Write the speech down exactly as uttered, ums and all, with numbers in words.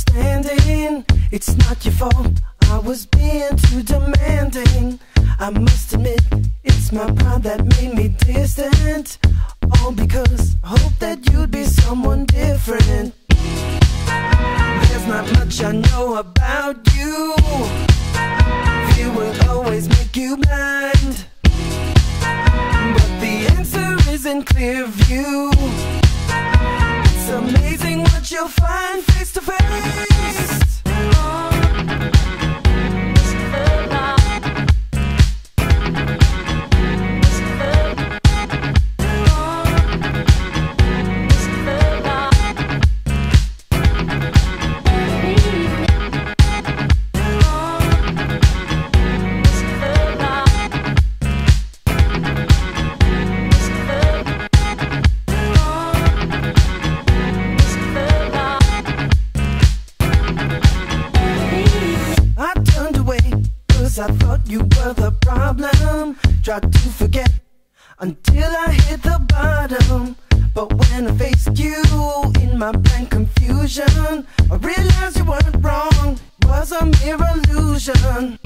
understanding. It's not your fault, I was being too demanding. I must admit, it's my pride that made me distant. All because I hope that you'd be someone different. There's not much I know about you. Fear will always make you blind, but the answer is in clear view. It's amazing what you'll find face to face. I thought you were the problem. Tried to forget until I hit the bottom. But when I faced you in my blank confusion, I realized you weren't wrong, it was a mere illusion.